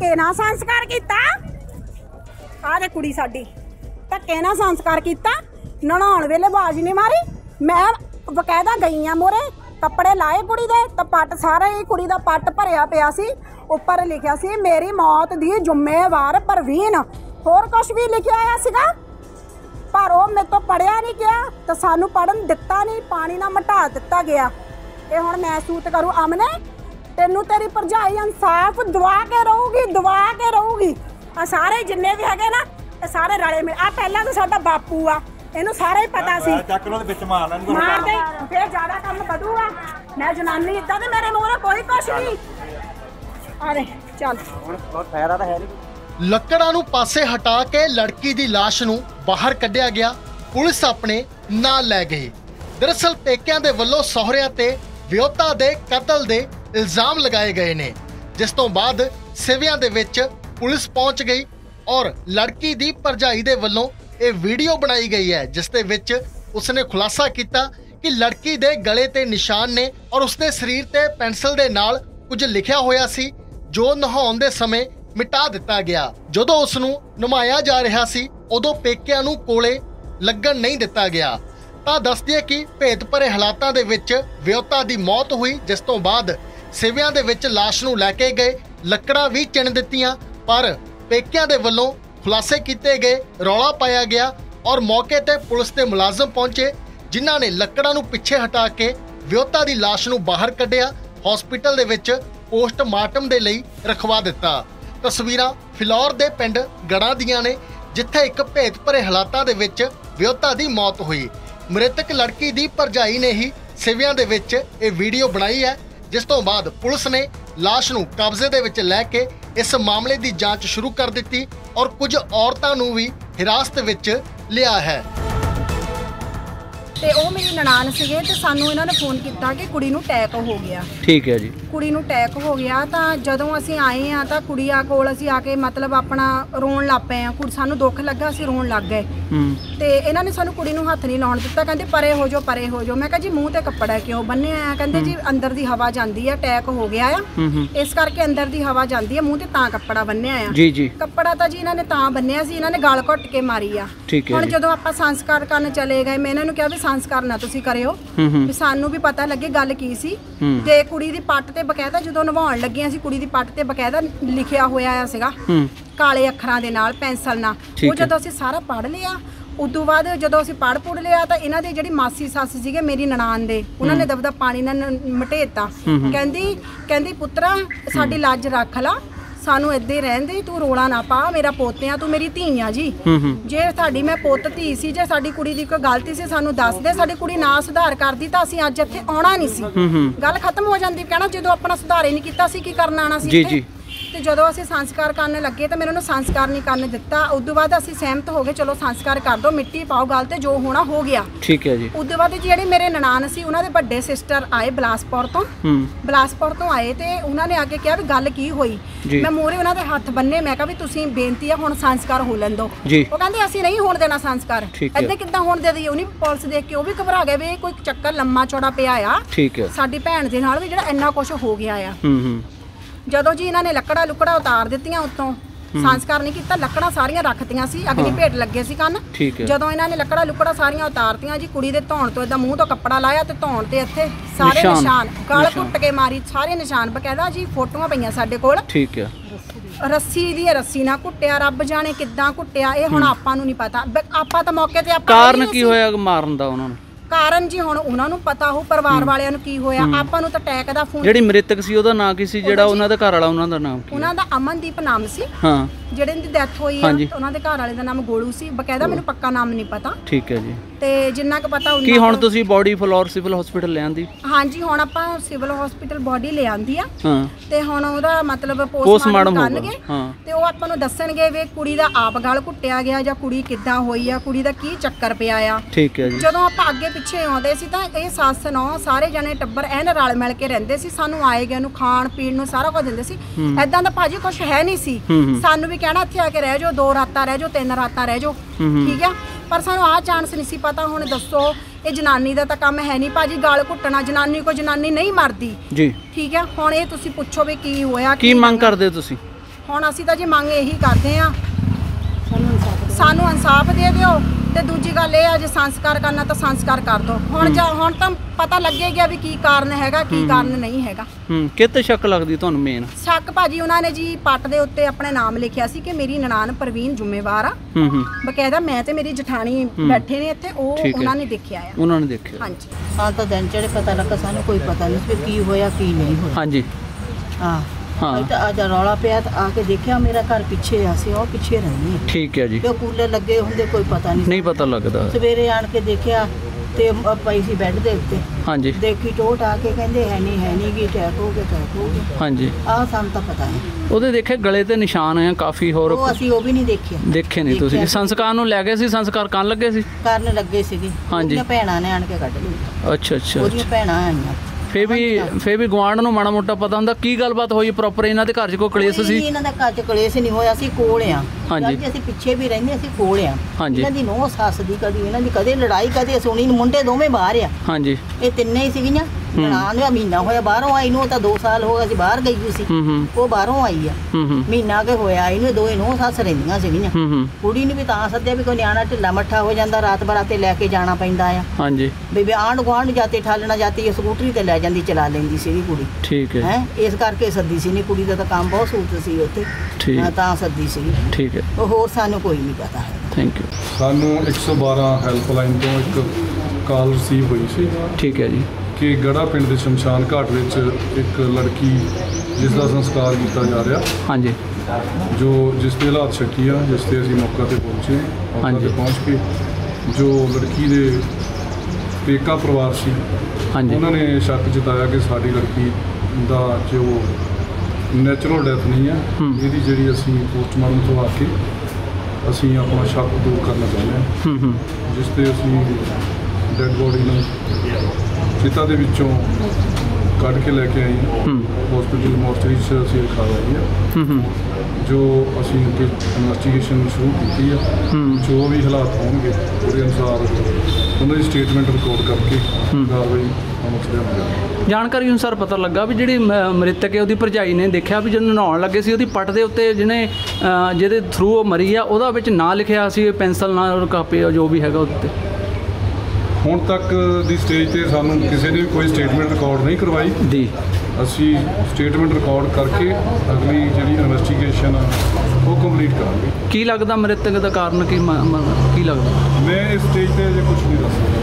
ਧੱਕੇ ਨਾਲ ਸੰਸਕਾਰ ਕੀਤਾ। ਆਹ ਦੇ ਕੁੜੀ ਸਾਡੀ ਧੱਕੇ ਨਾਲ ਸੰਸਕਾਰ ਕੀਤਾ। ਨਹਾਉਣ ਵੇਲੇ ਆਵਾਜ਼ ਨਹੀਂ ਮਾਰੀ। ਮੈਂ ਬਕਾਇਦਾ ਗਈ ਆ ਮੋਰੇ, ਕੱਪੜੇ ਲਾਏ ਕੁੜੀ ਦੇ ਤਾਂ ਪੱਟ ਸਾਰਾ ਹੀ ਕੁੜੀ ਦਾ ਪੱਟ ਭਰਿਆ ਪਿਆ ਸੀ। ਉੱਪਰ ਲਿਖਿਆ ਸੀ ਮੇਰੀ ਮੌਤ ਦੀ ਜ਼ਿੰਮੇਵਾਰ ਪ੍ਰਵੀਨ। ਹੋਰ ਕੁਛ ਵੀ ਲਿਖਿਆ ਹੋਇਆ ਸੀਗਾ, ਪਰ ਉਹ ਮੇਰੇ ਤੋਂ ਪੜ੍ਹਿਆ ਨਹੀਂ ਗਿਆ ਤਾਂ ਸਾਨੂੰ ਪੜ੍ਹਨ ਦਿੱਤਾ ਨਹੀਂ, ਪਾਣੀ ਨਾਲ ਮਿਟਾ ਦਿੱਤਾ ਗਿਆ। ਇਹ ਹੁਣ ਮੈਂ ਸੂਤ ਕਰੂ। ਅਮਨੇ ਤੈਨੂੰ ਤੇਰੀ ਭਰਜਾਈ ਇਨਸਾਫ ਦਵਾ ਕੇ ਰਹੂਗੀ। ਆ ਸਾਰੇ ਜਿੰਨੇ ਵੀ ਹੈਗੇ ਨਾ ਇਹ ਸਾਰੇ ਰਲੇ ਮਿਲ। ਆ ਪਹਿਲਾਂ ਤਾਂ ਸਾਡਾ ਬਾਪੂ ਆ, ਇਹਨੂੰ ਸਾਰਾ ਹੀ ਪਤਾ ਸੀ। ਚੱਕ ਲੋ ਵਿੱਚ ਮਾਰ ਦੇ ਫੇਰ ਜ਼ਿਆਦਾ ਕੰਮ ਵਧੂਗਾ। ਮੈਂ ਜਨਾਨੀ ਇਦਾਂ ਤੇ ਮੇਰੇ ਮੂਹਰੇ ਕੋਈ ਕੁਛ ਨਹੀਂ। ਆ ਦੇ ਚੱਲ ਫਾਇਦਾ ਤਾਂ ਹੈ ਨਹੀਂ। ਲੱਕੜਾਂ ਨੂੰ ਪਾਸੇ ਹਟਾ ਕੇ ਲੜਕੀ ਦੀ ਲਾਸ਼ ਨੂੰ ਬਾਹਰ ਕੱਢਿਆ ਗਿਆ। ਪੁਲਿਸ ਆਪਣੇ ਨਾਲ ਲੈ ਗਈ। ਦਰਅਸਲ ਪੇਕਿਆਂ ਦੇ ਵੱਲੋਂ ਸਹੁਰਿਆਂ ਤੇ ਵਿਆਹੁਤਾ ਦੇ ਕਤਲ ਦੇ ਇਲਜ਼ਾਮ ਲਗਾਏ ਗਏ ਨੇ, ਜਿਸ ਤੋਂ ਬਾਅਦ ਸਿਵਿਆਂ ਦੇ ਵਿੱਚ ਪੁਲਿਸ ਪਹੁੰਚ ਗਈ ਔਰ ਲੜਕੀ ਦੀ ਭਰਜਾਈ ਦੇ ਵੱਲੋਂ ਇਹ ਵੀਡੀਓ ਬਣਾਈ ਗਈ ਹੈ, ਜਿਸ ਦੇ ਵਿੱਚ ਉਸਨੇ ਖੁਲਾਸਾ ਕੀਤਾ ਕਿ ਲੜਕੀ ਦੇ ਗਲੇ ਤੇ ਨਿਸ਼ਾਨ ਨੇ ਔਰ ਉਸਦੇ ਸਰੀਰ ਤੇ ਪੈਨਸਲ ਦੇ ਨਾਲ ਕੁਝ ਲਿਖਿਆ ਹੋਇਆ ਸੀ, ਜੋ ਨਹਾਉਣ ਦੇ ਸਮੇਂ ਮਿਟਾ ਦਿੱਤਾ ਗਿਆ। ਜਦੋਂ ਉਸ ਨੂੰ ਨਮਾਇਆ ਜਾ ਰਿਹਾ ਸੀ ਉਦੋਂ ਪੇਕਿਆਂ ਨੂੰ ਕੋਲੇ ਲੱਗਣ ਨਹੀਂ ਦਿੱਤਾ ਗਿਆ। ਤਾਂ ਦੱਸਦੀ ਹੈ ਕਿ ਭੇਤ ਭਰੇ ਹਾਲਾਤਾਂ ਦੇ ਵਿੱਚ ਵਿਆਹੁਤਾ ਦੀ ਮੌਤ ਹੋਈ, ਜਿਸ ਤੋਂ ਬਾਅਦ ਸਿਵਿਆਂ ਦੇ ਵਿੱਚ ਲਾਸ਼ ਨੂੰ ਲੈ ਕੇ ਗਏ। ਲੱਕੜਾਂ ਵੀ ਚਿਣ ਦਿੱਤੀਆਂ, ਪਰ ਪੇਕਿਆਂ ਦੇ ਵੱਲੋਂ ਖੁਲਾਸੇ ਕੀਤੇ ਗਏ, ਰੌਲਾ ਪਾਇਆ ਗਿਆ ਔਰ ਮੌਕੇ ਤੇ ਪੁਲਿਸ ਦੇ ਮੁਲਾਜ਼ਮ ਪਹੁੰਚੇ, ਜਿਨ੍ਹਾਂ ਨੇ ਲੱਕੜਾਂ ਨੂੰ ਪਿੱਛੇ ਹਟਾ ਕੇ ਵਿਆਹੁਤਾ ਦੀ ਲਾਸ਼ ਨੂੰ ਬਾਹਰ ਕੱਢਿਆ। ਹਸਪੀਟਲ ਦੇ ਵਿੱਚ ਪੋਸਟਮਾਰਟਮ ਦੇ ਲਈ ਰਖਵਾ ਦਿੱਤਾ। ਤਸਵੀਰਾਂ ਫਿਲੌਰ ਦੇ ਪਿੰਡ ਗੜਾਂ ਦੀਆਂ ਨੇ, ਜਿੱਥੇ ਇੱਕ ਭੇਤ ਭਰੇ ਹਾਲਾਤਾਂ ਦੇ ਵਿੱਚ ਵਿਆਹੁਤਾ ਦੀ ਮੌਤ ਹੋਈ। ਮ੍ਰਿਤਕ ਲੜਕੀ ਦੀ ਭਰਜਾਈ ਨੇ ਹੀ ਸਿਵਿਆਂ ਦੇ ਵਿੱਚ ਇਹ ਵੀਡੀਓ ਬਣਾਈ ਹੈ, ਜਿਸ ਤੋਂ ਬਾਅਦ ਪੁਲਿਸ ਨੇ ਲਾਸ਼ ਨੂੰ ਕਬਜ਼ੇ ਦੇ ਵਿੱਚ ਲੈ ਕੇ ਇਸ ਮਾਮਲੇ ਦੀ ਜਾਂਚ ਸ਼ੁਰੂ ਕਰ ਦਿੱਤੀ ਔਰ ਕੁਝ ਔਰਤਾਂ ਨੂੰ ਵੀ ਹਿਰਾਸਤ ਵਿੱਚ ਲਿਆ ਹੈ। ਤੇ ਉਹ ਮੇਰੀ ਨਨਾਣ ਸੀਗੇ ਤੇ ਸਾਨੂੰ ਇਹਨਾਂ ਨੇ ਫੋਨ ਕੀਤਾ ਕਿ ਕੁੜੀ ਨੂੰ ਅਟੈਕ ਹੋ ਗਿਆ। ਠੀਕ ਹੈ ਜੀ। ਕੁੜੀ ਨੂੰ ਅਟੈਕ ਹੋ ਗਿਆ ਤਾਂ ਜਦੋਂ ਅਸੀਂ ਆਏ ਆ ਤਾਂ ਕੁੜੀਆਂ ਕੋਲ ਅਸੀਂ ਆ ਕੇ ਮਤਲਬ ਆਪਣਾ ਰੋਣ ਲੱਗ ਪਏ ਆ। ਸਾਨੂੰ ਦੁੱਖ ਲੱਗਾ, ਅਸੀਂ ਰੋਣ ਲੱਗ ਗਏ। ਤੇ ਇਹਨਾਂ ਨੇ ਸਾਨੂੰ ਕੁੜੀ ਨੂੰ ਹੱਥ ਨਹੀਂ ਲਾਉਣ ਦਿੱਤਾ, ਕਹਿੰਦੇ ਪਰੇ ਹੋ ਜਾਓ ਪਰੇ ਹੋ ਜਾਓ। ਮੈਂ ਕਿਹਾ ਜੀ ਮੂੰਹ ਤੇ ਕੱਪੜਾ ਕਿਉਂ ਬੰਨਿਆ ਆ? ਕਹਿੰਦੇ ਜੀ ਅੰਦਰ ਦੀ ਹਵਾ ਜਾਂਦੀ ਆ, ਅਟੈਕ ਹੋ ਗਿਆ ਆ, ਇਸ ਕਰਕੇ ਅੰਦਰ ਦੀ ਹਵਾ ਜਾਂਦੀ ਆ, ਮੂੰਹ ਤੇ ਤਾਂ ਕੱਪੜਾ ਬੰਨਿਆ ਆ। ਜੀ ਜੀ। ਕੱਪੜਾ ਤਾਂ ਜੀ ਇਹਨਾਂ ਨੇ ਤਾਂ ਬੰਨਿਆ ਸੀ, ਇਹਨਾਂ ਨੇ ਗਲ ਘੁੱਟ ਕੇ ਮਾਰੀ ਆ। ਹੁਣ ਜਦੋਂ ਆਪਾਂ ਸੰਸਕਾਰ ਕਰਨ ਚਲੇ ਗਏ, ਮੈਂ ਇਹਨਾਂ ਨੂੰ ਕਿਹਾ ਵੀ ਸੰਸਕਾਰ ਨਾ ਤੁਸੀਂ ਕਰਿਓ, ਵੀ ਸਾਨੂੰ ਵੀ ਪਤਾ ਲੱਗੇ ਗੱਲ ਕੀ ਸੀ। ਤੇ ਕੁੜੀ ਦੀ ਪੱਟ ਤੇ ਬਕਾਇਦਾ ਜਦੋਂ ਨਵਾਉਣ ਲੱਗੀਆਂ ਸੀ, ਕੁੜੀ ਦੀ ਪੱਟ ਤੇ ਬਕਾਇਦਾ ਲਿਖਿਆ ਹੋਇਆ ਸੀਗਾ ਕਾਲੇ ਅੱਖਰਾਂ ਦੇ ਨਾਲ ਪੈਨਸਲ ਨਾਲ। ਉਹ ਜਦੋਂ ਅਸੀਂ ਸਾਰਾ ਪੜ੍ਹ ਲਿਆ, ਉਦੋਂ ਬਾਅਦ ਜਦੋਂ ਅਸੀਂ ਪੜ੍ਹ ਲਿਆ ਤਾਂ ਇਹਨਾਂ ਦੇ ਜਿਹੜੀ ਮਾਸੀ ਸੱਸ ਸੀਗੇ ਮੇਰੀ ਨਨਾਣ ਦੇ, ਉਹਨਾਂ ਨੇ ਦਬਦਾ ਪਾਣੀ ਨਾਲ ਮਟੇਤਾ। ਕਹਿੰਦੀ ਪੁੱਤਰਾ ਸਾਡੀ ਲੱਜ ਰੱਖ ਲਾ, ਸਾਨੂੰ ਏਦਾਂ ਹੀ ਰਹਿਣ ਦੇ, ਤੂੰ ਰੋਲਾ ਨਾ ਪਾ, ਮੇਰਾ ਪੋਤਿਆਂ ਤੂੰ ਮੇਰੀ ਧੀ ਆ ਜੀ। ਜੇ ਸਾਡੀ ਮੈਂ ਪੁੱਤ ਧੀ ਸੀ, ਜੇ ਸਾਡੀ ਕੁੜੀ ਦੀ ਕੋਈ ਗਲਤੀ ਸੀ ਸਾਨੂੰ ਦੱਸ ਦੇ, ਸਾਡੀ ਕੁੜੀ ਨਾ ਸੁਧਾਰ ਕਰਦੀ ਤਾਂ ਅਸੀਂ ਅੱਜ ਇੱਥੇ ਆਉਣਾ ਨਹੀਂ ਸੀ। ਗੱਲ ਖਤਮ ਹੋ ਜਾਂਦੀ। ਕਹਿਣਾ ਜਦੋਂ ਆਪਣਾ ਸੁਧਾਰ ਹੀ ਨਹੀਂ ਕੀਤਾ ਸੀ ਕੀ ਕਰਨ ਆਣਾ ਸੀ ਇੱਥੇ। ਤੇ ਜਦੋਂ ਅਸੀਂ ਸੰਸਕਾਰ ਕਰਨ ਲੱਗੇ ਤਾਂ ਮੈਨੂੰ ਸੰਸਕਾਰ ਨਹੀਂ ਕਰਨ ਦਿੱਤਾ। ਉਦੋਂ ਬਾਅਦ ਅਸੀਂ ਸਹਿਮਤ ਹੋ ਗਏ, ਚਲੋ ਸੰਸਕਾਰ ਕਰ ਦੋ, ਮਿੱਟੀ ਪਾਓ ਗੱਲ ਤੇ, ਜੋ ਹੋਣਾ ਹੋ ਗਿਆ। ਠੀਕ ਹੈ ਜੀ। ਉਦੋਂ ਬਾਅਦ ਜਿਹੜੇ ਮੇਰੇ ਨਨਾਣ ਸੀ ਉਹਨਾਂ ਦੇ ਵੱਡੇ ਸਿਸਟਰ ਆਏ ਬਲਾਸਪੁਰ ਤੋਂ ਆਏ ਤੇ ਉਹਨਾਂ ਨੇ ਆ ਕੇ ਕਿਹਾ ਵੀ ਗੱਲ ਕੀ ਹੋਈ। ਮੈਂ ਮੂਹਰੇ ਉਹਨਾਂ ਦੇ ਹੱਥ ਬੰਨੇ, ਮੈਂ ਕਿਹਾ ਵੀ ਤੁਸੀਂ ਬੇਨਤੀ ਆ ਹੁਣ ਸੰਸਕਾਰ ਹੋ ਲੈਣ ਦੋ। ਉਹ ਕਹਿੰਦੇ ਅਸੀਂ ਨਹੀਂ ਹੋਣ ਦੇਣਾ ਸੰਸਕਾਰ। ਏਦਾਂ ਕਿੱਦਾਂ ਹੋਣ ਦੇ ਦਈਏ? ਉਹਨੀ ਪੁਲਿਸ ਦੇਖ ਕੇ ਉਹ ਵੀ ਘਬਰਾ ਗਏ ਵੀ ਕੋਈ ਚੱਕਰ ਲੰਮਾ ਚੌੜਾ ਪਿਆ ਆ ਸਾਡੀ ਭੈਣ ਦੇ ਨਾਲ ਵੀ ਜਿਹੜਾ ਇੰਨਾ ਕੁਛ ਹੋ ਗਿਆ ਆ। ਜਦੋਂ ਜੀ ਇਹਨਾਂ ਨੇ ਲੱਕੜਾ ਲੁਕੜਾ ਉਤਾਰ ਦਿੱਤੀਆਂ ਉੱਤੋਂ, ਸੰਸਕਾਰ ਨਹੀਂ ਕੀਤਾ, ਲੱਕੜਾਂ ਸਾਰੀਆਂ ਰੱਖਤੀਆਂ ਸੀ, ਅਗਨੀ ਭੇਟ ਲੱਗੇ ਸੀ ਕੰਨ। ਜਦੋਂ ਇਹਨਾਂ ਨੇ ਲੱਕੜਾ ਲੁਕੜਾ ਸਾਰੀਆਂ ਉਤਾਰਤੀਆਂ ਜੀ, ਕੁੜੀ ਦੇ ਧੌਣ ਤੋਂ ਏਦਾਂ ਮੂੰਹ ਤੋਂ ਕੱਪੜਾ ਲਾਇਆ ਤੇ ਧੌਣ ਤੇ ਇੱਥੇ ਸਾਰੇ ਨਿਸ਼ਾਨ, ਗਲ ਘੁੱਟ ਕੇ ਮਾਰੀ, ਸਾਰੇ ਨਿਸ਼ਾਨ ਬਕਾਇਦਾ ਜੀ, ਫੋਟੋਆਂ ਪਈਆਂ ਸਾਡੇ ਕੋਲ। ਠੀਕ ਹੈ। ਰੱਸੀ ਦੀ ਰੱਸੀ ਨਾਲ ਕੁੱਟਿਆ, ਰੱਬ ਜਾਣੇ ਕਿੱਦਾਂ ਕੁੱਟਿਆ, ਇਹ ਹੁਣ ਆਪਾਂ ਨੂੰ ਨਹੀਂ ਪਤਾ। ਆਪਾਂ ਤਾਂ ਮੌਕੇ ਤੇ ਆਪਾਂ ਕਾਰਨ ਕੀ ਹੋਇਆ ਮਾਰਨ ਦਾ ਉਹਨਾਂ ਨੂੰ? ਕਾਰਨ ਜੀ ਹੁਣ ਉਹਨਾਂ ਨੂੰ ਪਤਾ ਹੋ, ਪਰਿਵਾਰ ਵਾਲਿਆਂ ਨੂੰ ਕੀ ਹੋਇਆ। ਆਪਾਂ ਨੂੰ ਤਾਂ ਅਟੈਕ ਦਾ ਫੋਨ। ਜਿਹੜੀ ਮ੍ਰਿਤਕ ਸੀ ਉਹਦਾ ਨਾਂ ਕੀ ਸੀ? ਜਿਹੜਾ ਉਹਨਾਂ ਦਾ ਘਰ ਵਾਲਾ, ਉਹਨਾਂ ਦਾ ਨਾਮ ਕੀ? ਉਹਨਾਂ ਦਾ ਅਮਨਦੀਪ ਨਾਮ ਸੀ। ਹਾਂ। ਜਿਹੜੇ ਦੀ ਡੈਥ ਹੋਈ ਆ ਉਹਨਾਂ ਦੇ ਘਰ ਵਾਲੇ ਦਾ ਨਾਮ ਗੋਲੂ ਸੀ। ਬਕਾਇਦਾ ਮੈਨੂੰ ਪੱਕਾ ਨਾਮ ਨਹੀਂ ਪਤਾ। ਠੀਕ ਹੈ ਜੀ। ਤੇ ਜਿੰਨਾ ਕੁ ਪਤਾ ਉਹਨਾਂ। ਕੀ ਹੁਣ ਤੁਸੀਂ ਬੋਡੀ ਫਲੋਰ ਸਿਵਲ ਹਸਪੀਟਲ ਲੈ ਆਂਦੀ? ਹਾਂਜੀ, ਹੁਣ ਆਪਾਂ ਸਿਵਲ ਹਸਪੀਟਲ ਬੋਡੀ ਲੈ ਆਂਦੀ ਆ। ਹਾਂ। ਤੇ ਹੁਣ ਉਹਦਾ ਮਤਲਬ ਪੋਸਟਮਾਰਟਮ ਕਰਨਗੇ ਤੇ ਉਹ ਆਪਾਂ ਨੂੰ ਦੱਸਣਗੇ ਵੀ ਕੁੜੀ ਦਾ ਆਪ ਗਲ ਘੁੱਟਿਆ ਗਿਆ ਜਾਂ ਕੁੜੀ ਕਿੱਦਾਂ ਹੋਈ ਆ, ਕੁੜੀ ਦਾ ਕੀ ਚੱਕਰ ਪਿਆ ਆ। ਠੀਕ ਹੈ ਜੀ। ਜਦੋਂ ਆਪਾਂ ਅੱਗੇ ਪਿੱਛੇ ਆਉਂਦੇ ਸੀ ਤਾਂ ਇਹ ਸੱਸ ਨੌ ਸਾਰੇ ਜਣੇ ਟੱਬਰ ਐਨ ਰਲ ਮਿਲ ਕੇ ਰਹਿੰਦੇ ਸੀ। ਸਾਨੂੰ ਆਏ ਗਏ ਨੂੰ ਖਾਣ ਪੀਣ ਨੂੰ ਸਾਰਾ ਕੁਝ ਦਿੰਦੇ ਸੀ। ਏਦਾਂ ਦਾ ਭਾਜੀ ਕੁਛ ਹੈ ਨਹੀਂ ਸੀ। ਸਾਨੂੰ ਵੀ ਕਹਿਣਾ ਇੱਥੇ ਆ ਕੇ ਰਹਿ ਜਾਓ, 2 ਰਾਤਾਂ ਰਹਿ ਜਾਓ, 3 ਰਾਤਾਂ ਰਹਿ ਜਾਓ, ਠੀਕ ਆ। ਪਰ ਸਾਨੂੰ ਆਹ ਚਾਂਸ ਨਹੀਂ ਸੀ ਪਤਾ। ਹੁਣ ਦੱਸੋ, ਇਹ ਜਨਾਨੀ ਦਾ ਤਾਂ ਕੰਮ ਹੈ ਨਹੀਂ ਭਾਜੀ ਗਲ ਘੁੱਟਣਾ, ਜਨਾਨੀ ਕੋਈ ਜਨਾਨੀ ਨਹੀਂ ਮਰਦੀ ਜੀ, ਠੀਕ ਆ। ਹੁਣ ਇਹ ਤੁਸੀਂ ਪੁੱਛੋ ਵੀ ਕੀ ਹੋਇਆ, ਕੀ ਮੰਗ ਕਰਦੇ ਤੁਸੀਂ? ਹੁਣ ਅਸੀਂ ਤਾਂ ਜੀ ਮੰਗ ਇਹੀ ਕਰਦੇ ਆ, ਸਾਨੂੰ ਇਨਸਾਫ ਦੇ ਦਿਓ। ਤੇ ਦੂਜੀ ਗੱਲ ਇਹ ਆ, ਜੇ ਸੰਸਕਾਰ ਕਰਨਾ ਤਾਂ ਸੰਸਕਾਰ ਕਰ ਦਿਓ। ਹੁਣ ਤਾਂ ਪਤਾ ਲੱਗੇਗਾ ਵੀ ਕੀ ਕਾਰਨ ਹੈਗਾ, ਕੀ ਕਾਰਨ ਨਹੀਂ ਹੈਗਾ। ਕਿਤੇ ਸ਼ੱਕ ਲੱਗਦੀ ਤੁਹਾਨੂੰ ਮੇਨ? ਸ਼ੱਕ ਭਾਜੀ ਉਹਨਾਂ ਨੇ ਜੀ ਪੱਟ ਦੇ ਉੱਤੇ ਆਪਣੇ ਨਾਮ ਲਿਖਿਆ ਸੀ ਕਿ ਮੇਰੀ ਨਨਾਣ ਪ੍ਰਵੀਨ ਜ਼ਿੰਮੇਵਾਰ ਆ। ਬਕਾਇਦਾ ਮੈਂ ਤੇ ਮੇਰੀ ਜਠਾਣੀ ਬੈਠੇ ਨੇ ਇੱਥੇ, ਉਹਨਾਂ ਨੇ ਦੇਖਿਆ ਆ। ਉਹਨਾਂ ਨੇ ਦੇਖਿਆ? ਹਾਂਜੀ। ਹਾਂ ਤਾਂ ਦਿਨ ਚੜੇ ਪਤਾ ਲੱਗਾ, ਸਾਨੂੰ ਕੋਈ ਪਤਾ ਨਹੀਂ ਸੀ ਕੀ ਹੋਇਆ ਕੀ ਨਹੀਂ ਹੋਇਆ। ਹਾਂਜੀ ਹਾਂ ਹਾਂ ਤਾਂ ਅੱਜ ਰੌਲਾ ਪਿਆ ਤਾਂ ਆ ਕੇ ਦੇਖਿਆ ਮੇਰਾ ਘਰ ਪਿੱਛੇ ਆ ਸੀ, ਉਹ ਪਿੱਛੇ ਰਹਿੰਦੀ ਹੈ। ਠੀਕ ਹੈ ਜੀ। ਤੇ ਕੂਲਰ ਲੱਗੇ ਹੁੰਦੇ ਕੋਈ ਪਤਾ ਨਹੀਂ ਪਤਾ ਲੱਗਦਾ। ਸਵੇਰੇ ਆਣ ਕੇ ਦੇਖਿਆ ਤੇ ਪਈ ਸੀ ਬੈੱਡ ਦੇ ਉੱਤੇ। ਹਾਂਜੀ। ਦੇਖੀ ਟੋਟ ਆ ਕੇ ਕਹਿੰਦੇ ਹੈ ਨਹੀਂ ਗੀ, ਅਟੈਕ ਹੋ ਗਿਆ। ਹਾਂਜੀ। ਆਹ ਸਾਨੂੰ ਤਾਂ ਪਤਾ ਨਹੀਂ। ਉਹਦੇ ਦੇਖੇ ਗਲੇ ਤੇ ਨਿਸ਼ਾਨ ਆ ਕਾਫੀ, ਹੋਰ ਉਹ ਅਸੀਂ ਉਹ ਵੀ ਨਹੀਂ ਦੇਖੇ ਨਹੀਂ ਤੁਸੀਂ? ਸੰਸਕਾਰ ਨੂੰ ਲੈ ਗਏ ਸੀ? ਸੰਸਕਾਰ ਕਰਨ ਲੱਗੇ ਸੀ? ਕਰਨ ਲੱਗੇ ਸੀਗੇ। ਹਾਂਜੀ। ਉਹਦੀਆਂ ਭੈਣਾਂ ਨੇ ਆਣ ਕੇ ਕੱਢ ਲਈ। ਅੱਛਾ। ਉਹਦੀਆਂ ਭੈਣਾਂ ਆਈਆਂ। ਫੇਰ ਵੀ ਗੁਆਂਢ ਨੂੰ ਮਾੜਾ ਮੋਟਾ ਪਤਾ ਹੁੰਦਾ ਕੀ ਗੱਲਬਾਤ ਹੋਈ ਪ੍ਰੋਪਰ? ਇਹਨਾਂ ਦੇ ਘਰ 'ਚ ਕੋਈ ਕਲੇਸ਼ ਸੀ? ਇਹਨਾਂ ਦਾ ਘਰ 'ਚ ਕਲੇਸ਼ ਨਹੀਂ ਹੋਇਆ, ਅਸੀਂ ਕੋਲ ਆ। ਹਾਂਜੀ। ਅਸੀਂ ਪਿੱਛੇ ਵੀ ਰਹਿੰਦੇ, ਅਸੀਂ ਕੋਲ ਆ। ਹਾਂਜੀ। ਇਹਨਾਂ ਦੀ ਨੌ ਸੱਸ ਦੀ ਕਦੀ ਇਹਨਾਂ ਦੀ ਕਦੇ ਲੜਾਈ ਕਦੇ ਸੁਣੀ। ਮੁੰਡੇ ਦੋਵੇਂ ਬਾਹਰ ਆ। ਹਾਂਜੀ। ਇਹ ਤਿੰਨੇ ਹੀ ਸੀਗੀਆਂ। ਨਨਾਣ ਦਾ ਮਹੀਨਾ ਹੋਇਆ ਬਾਹਰੋਂ ਆਈ ਨੂੰ, ਤਾਂ 2 ਸਾਲ ਹੋ ਗਏ ਸੀ ਬਾਹਰ ਗਈ ਹੋਈ ਸੀ। ਉਹ ਬਾਹਰੋਂ ਆਈ ਆ। ਮਹੀਨਾ ਕੇ ਹੋਇਆ ਇਹਨੂੰ, ਦੋਵੇਂ ਨੌ ਸੱਸ ਰਹਿੰਦੀਆਂ ਸੀਗੀਆਂ। ਕੁੜੀ ਨੂੰ ਵੀ ਤਾਂ ਸੱਦਿਆ ਵੀ ਕੋਈ ਨਿਆਣਾ ਢਿੱਲਾ ਮੱਠਾ ਹੋ ਜਾਂਦਾ, ਰਾਤ ਬਰਾਤੇ ਲੈ ਕੇ ਜਾਣਾ ਪੈਂਦਾ ਆ। ਹਾਂਜੀ। ਵੀ ਆਂਢ ਗੁਆਂਢ ਜਾਤੇ ਠਾਲਣਾ ਜਾਤੀ, ਇਹ ਸਕੂਟਰੀ ਤੇ ਲੈ ਜਾਂਦੀ, ਚਲਾ ਲੈਂਦੀ ਸੀਗੀ ਕੁੜੀ। ਠੀਕ ਹੈ। ਇਸ ਕਰਕੇ ਸੱਦੀ ਸੀ। ਨਹੀਂ ਕੁੜੀ ਦਾ ਤਾਂ ਕੰਮ ਬਹੁਤ ਸੂਤ ਸੀ ਉੱਥੇ, ਤਾਂ ਸੱਦੀ ਸੀ। ਠੀਕ ਹੈ। ਉਹ ਹੋਰ ਸਾਨੂੰ ਕੋਈ ਨਹੀਂ ਪਤਾ ਹੈ। Thank you. ਸਾਨੂੰ 112 ਹੈਲਪਲਾਈਨ ਤੋਂ ਇੱਕ ਕਾਲ ਰਿਸੀਵ ਹੋਈ ਸੀ। ਠੀਕ ਹੈ ਜੀ। ਕਿ ਗੜਾ ਪਿੰਡ ਦੇ ਸ਼ਮਸ਼ਾਨ ਘਾਟ ਵਿੱਚ ਇੱਕ ਲੜਕੀ ਜਿਸ ਦਾ ਸੰਸਕਾਰ ਕੀਤਾ ਜਾ ਰਿਹਾ। ਹਾਂਜੀ। ਜਿਸ ਦੇ ਹਾਲਾਤ ਸ਼ੱਕੀ ਆ, ਜਿਸ ਤੇ ਅਸੀਂ ਮੌਕੇ ਤੇ ਪਹੁੰਚੇ। ਮੌਕੇ ਤੇ ਪਹੁੰਚ ਕੇ ਜੋ ਲੜਕੀ ਦੇ ਪੇਕਾ ਪਰਿਵਾਰ ਸੀ, ਉਹਨਾਂ ਨੇ ਸ਼ੱਕ ਜਤਾਇਆ ਕਿ ਸਾਡੀ ਲੜਕੀ ਦਾ ਜੋ ਨੈਚੁਰਲ ਡੈਥ ਨਹੀਂ ਆ, ਇਹਦੀ ਜਿਹੜੀ ਅਸੀਂ ਪੋਸਟਮਾਰਟਮ ਤੋਂ ਆ ਕੇ ਅਸੀਂ ਆਪਣਾ ਸ਼ੱਕ ਦੂਰ ਕਰਨਾ ਚਾਹੁੰਦੇ ਹਾਂ। ਜਿਸ ਤੇ ਅਸੀਂ ਡੈਡ ਬੋਡੀ ਨੂੰ ਚਿਤਾ ਦੇ ਵਿੱਚੋਂ ਕੱਢ ਕੇ ਲੈ ਕੇ ਆਏ ਹਾਂ। ਹਸਪੀਟਲ ਮੋਰਚਰੀ 'ਚ ਅਸੀਂ ਰਖਾਇਆ ਹੈ। ਜੋ ਅਸੀਂ ਅੱਗੇ ਇਨਵੈਸਟੀਗੇਸ਼ਨ ਸ਼ੁਰੂ ਕੀਤੀ ਆ। ਜੋ ਵੀ ਹਾਲਾਤ ਹੋਣਗੇ ਉਹਦੇ ਅਨੁਸਾਰ ਉਹਨਾਂ ਦੀ ਸਟੇਟਮੈਂਟ ਰਿਕਾਰਡ ਕਰਕੇ ਕਾਰਵਾਈ ਅਮਲ 'ਚ ਲਿਆਵਾਂਗੇ। ਜਾਣਕਾਰੀ ਅਨੁਸਾਰ ਪਤਾ ਲੱਗਾ ਵੀ ਜਿਹੜੀ ਮ੍ਰਿਤਕ ਹੈ ਉਹਦੀ ਭਰਜਾਈ ਨੇ ਦੇਖਿਆ ਵੀ ਜਦੋਂ ਨਹਾਉਣ ਲੱਗੇ ਸੀ ਉਹਦੀ ਪੱਟ ਦੇ ਉੱਤੇ ਜਿਹਦੇ ਥਰੂ ਉਹ ਮਰੀ ਆ ਉਹਦਾ ਵਿੱਚ ਨਾਂ ਲਿਖਿਆ ਸੀ, ਪੈਨਸਲ ਨਾਲ ਕਾਪੀ ਜੋ ਵੀ ਹੈਗਾ ਉੱਤੇ। ਹੁਣ ਤੱਕ ਦੀ ਸਟੇਜ ਤੇ ਸਾਨੂੰ ਕਿਸੇ ਨੇ ਵੀ ਕੋਈ ਸਟੇਟਮੈਂਟ ਰਿਕਾਰਡ ਨਹੀਂ ਕਰਵਾਈ ਜੀ। ਅਸੀਂ ਸਟੇਟਮੈਂਟ ਰਿਕਾਰਡ ਕਰਕੇ ਅਗਲੀ ਜਿਹੜੀ ਇਨਵੈਸਟੀਗੇਸ਼ਨ ਆ ਉਹ ਕੰਪਲੀਟ ਕਰਾਂਗੇ। ਕੀ ਲੱਗਦਾ ਮ੍ਰਿਤਕ ਦਾ ਕਾਰਨ ਕੀ ਲੱਗਦਾ? ਮੈਂ ਇਸ ਸਟੇਜ ਤੇ ਅਜੇ ਕੁਝ ਨਹੀਂ ਦੱਸ ਸਕਦਾ।